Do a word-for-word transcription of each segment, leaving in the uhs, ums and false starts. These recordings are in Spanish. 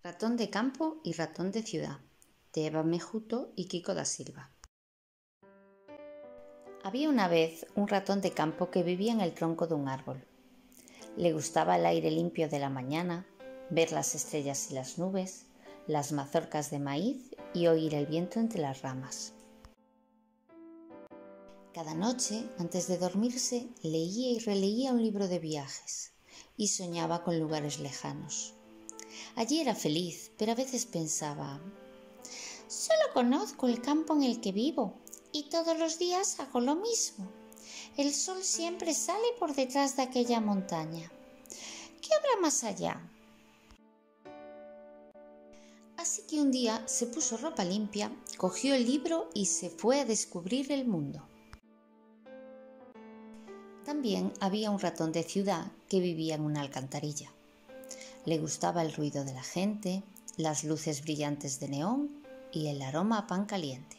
Ratón de campo y ratón de ciudad, de Eva Mejuto y Kiko da Silva. Había una vez un ratón de campo que vivía en el tronco de un árbol. Le gustaba el aire limpio de la mañana, ver las estrellas y las nubes, las mazorcas de maíz y oír el viento entre las ramas. Cada noche, antes de dormirse, leía y releía un libro de viajes y soñaba con lugares lejanos. Allí era feliz, pero a veces pensaba: solo conozco el campo en el que vivo y todos los días hago lo mismo. El sol siempre sale por detrás de aquella montaña. ¿Qué habrá más allá? Así que un día se puso ropa limpia, cogió el libro y se fue a descubrir el mundo. También había un ratón de ciudad que vivía en una alcantarilla. Le gustaba el ruido de la gente, las luces brillantes de neón y el aroma a pan caliente.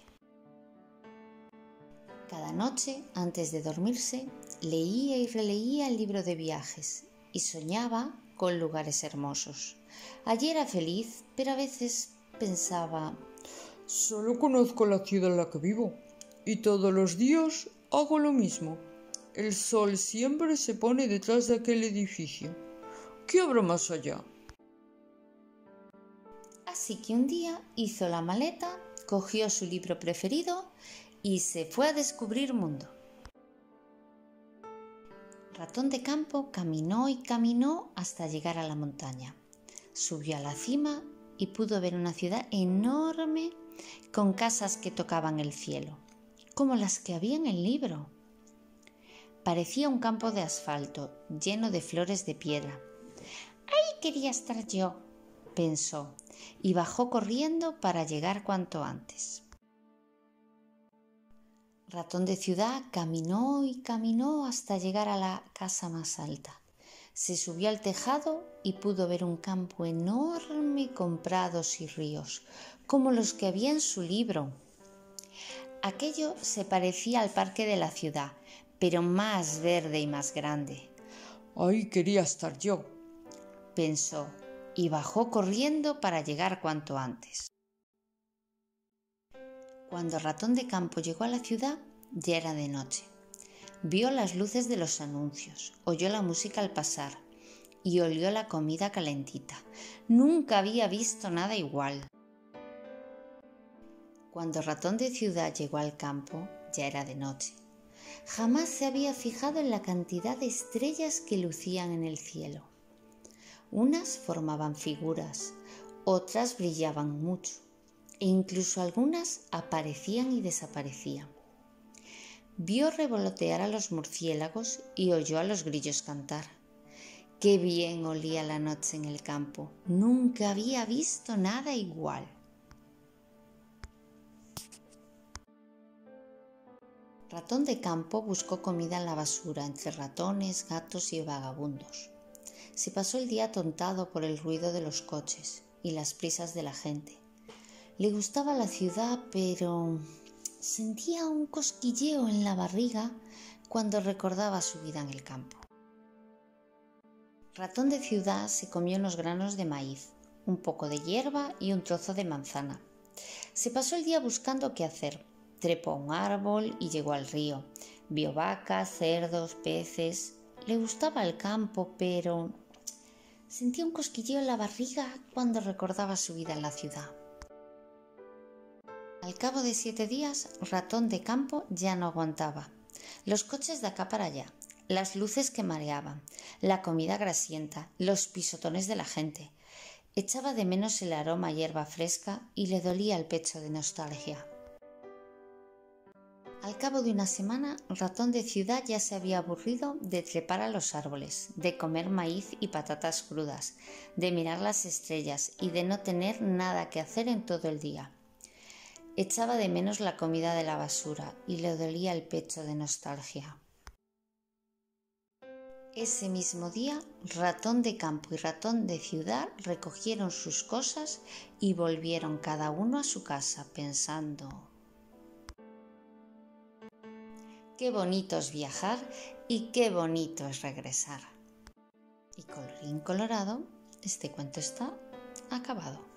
Cada noche, antes de dormirse, leía y releía el libro de viajes y soñaba con lugares hermosos. Allí era feliz, pero a veces pensaba: solo conozco la ciudad en la que vivo y todos los días hago lo mismo. El sol siempre se pone detrás de aquel edificio. ¿Qué habrá más allá? Así que un día hizo la maleta, cogió su libro preferido y se fue a descubrir mundo. Ratón de campo caminó y caminó hasta llegar a la montaña. Subió a la cima y pudo ver una ciudad enorme con casas que tocaban el cielo, como las que había en el libro. Parecía un campo de asfalto lleno de flores de piedra. ¡Ahí quería estar yo!, pensó, y bajó corriendo para llegar cuanto antes. Ratón de ciudad caminó y caminó hasta llegar a la casa más alta. Se subió al tejado y pudo ver un campo enorme con prados y ríos, como los que había en su libro. Aquello se parecía al parque de la ciudad, pero más verde y más grande. ¡Ahí quería estar yo!, pensó, y bajó corriendo para llegar cuanto antes. Cuando Ratón de campo llegó a la ciudad, ya era de noche. Vio las luces de los anuncios, oyó la música al pasar y olió la comida calentita. Nunca había visto nada igual. Cuando Ratón de ciudad llegó al campo, ya era de noche. Jamás se había fijado en la cantidad de estrellas que lucían en el cielo. Unas formaban figuras, otras brillaban mucho, e incluso algunas aparecían y desaparecían. Vio revolotear a los murciélagos y oyó a los grillos cantar. ¡Qué bien olía la noche en el campo! Nunca había visto nada igual. Ratón de campo buscó comida en la basura entre ratones, gatos y vagabundos. Se pasó el día atontado por el ruido de los coches y las prisas de la gente. Le gustaba la ciudad, pero sentía un cosquilleo en la barriga cuando recordaba su vida en el campo. Ratón de ciudad se comió unos granos de maíz, un poco de hierba y un trozo de manzana. Se pasó el día buscando qué hacer. Trepó a un árbol y llegó al río. Vio vacas, cerdos, peces. Le gustaba el campo, pero sentía un cosquilleo en la barriga cuando recordaba su vida en la ciudad. Al cabo de siete días, Ratón de campo ya no aguantaba. Los coches de acá para allá, las luces que mareaban, la comida grasienta, los pisotones de la gente. Echaba de menos el aroma a hierba fresca y le dolía el pecho de nostalgia. Al cabo de una semana, Ratón de ciudad ya se había aburrido de trepar a los árboles, de comer maíz y patatas crudas, de mirar las estrellas y de no tener nada que hacer en todo el día. Echaba de menos la comida de la basura y le dolía el pecho de nostalgia. Ese mismo día, Ratón de campo y Ratón de ciudad recogieron sus cosas y volvieron cada uno a su casa pensando: qué bonito es viajar y qué bonito es regresar. Y colorín colorado, este cuento está acabado.